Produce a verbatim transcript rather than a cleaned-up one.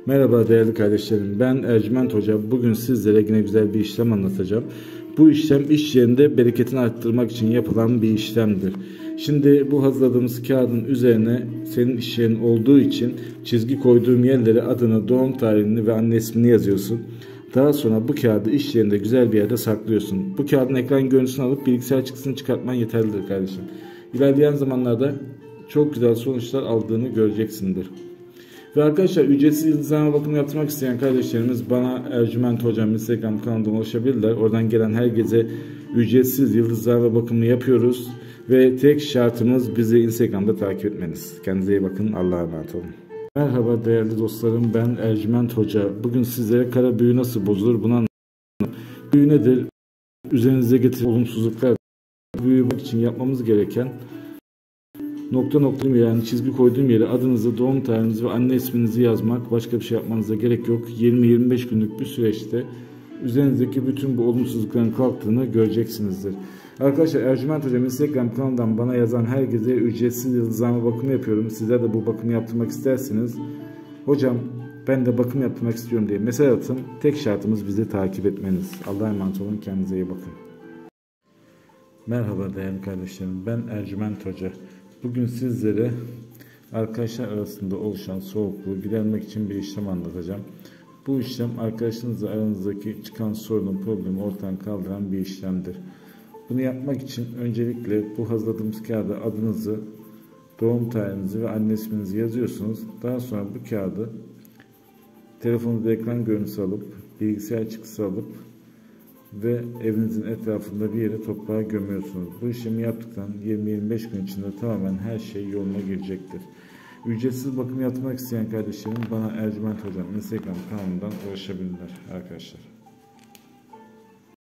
Merhaba değerli kardeşlerim, ben Ercüment Hoca. Bugün sizlere yine güzel bir işlem anlatacağım. Bu işlem iş yerinde bereketini arttırmak için yapılan bir işlemdir. Şimdi bu hazırladığımız kağıdın üzerine senin iş yerin olduğu için çizgi koyduğum yerlere adını, doğum tarihini ve anne ismini yazıyorsun. Daha sonra bu kağıdı iş yerinde güzel bir yerde saklıyorsun. Bu kağıdın ekran görüntüsünü alıp bilgisayar çıktısını çıkartman yeterlidir kardeşim. İlerleyen zamanlarda çok güzel sonuçlar aldığını göreceksindir. Ve arkadaşlar, ücretsiz yıldızlama bakımı yaptırmak isteyen kardeşlerimiz bana Ercüment Hocam Instagram kanalından ulaşabilirler. Oradan gelen herkese ücretsiz yıldızlama bakımı yapıyoruz. Ve tek şartımız bizi Instagram'da takip etmeniz. Kendinize iyi bakın. Allah'a emanet olun. Merhaba değerli dostlarım, ben Ercüment Hoca. Bugün sizlere kara büyü nasıl bozulur bunu anlatacağım. Büyü nedir? Üzerinize getiren olumsuzluklar. Büyü için yapmamız gereken nokta nokta yani çizgi koyduğum yere adınızı, doğum tarihinizi ve anne isminizi yazmak. Başka bir şey yapmanıza gerek yok. yirmi yirmi beş günlük bir süreçte üzerinizdeki bütün bu olumsuzlukların kalktığını göreceksinizdir. Arkadaşlar, Ercüment Hocam Instagram kanalından bana yazan herkese ücretsiz yıldızlama bakımı yapıyorum. Sizler de bu bakımı yaptırmak isterseniz, hocam ben de bakım yaptırmak istiyorum diye mesaj atın. Tek şartımız bizi takip etmeniz. Allah'a emanet olun. Kendinize iyi bakın. Merhaba değerli kardeşlerim. Ben Ercüment Hoca. Bugün sizlere arkadaşlar arasında oluşan soğukluğu gidermek için bir işlem anlatacağım. Bu işlem arkadaşlarınızla aranızdaki çıkan sorunu, problemi ortadan kaldıran bir işlemdir. Bunu yapmak için öncelikle bu hazırladığımız kağıda adınızı, doğum tarihinizi ve anne isminizi yazıyorsunuz. Daha sonra bu kağıdı telefonunuzda ekran görüntüsü alıp, bilgisayar çıktısı alıp ve evinizin etrafında bir yere toprağa gömüyorsunuz. Bu işlemi yaptıktan yirmi yirmi beş gün içinde tamamen her şey yoluna girecektir. Ücretsiz bakım yapmak isteyen kardeşlerim bana Ercüment Hocam Instagram kanalından ulaşabilirler arkadaşlar.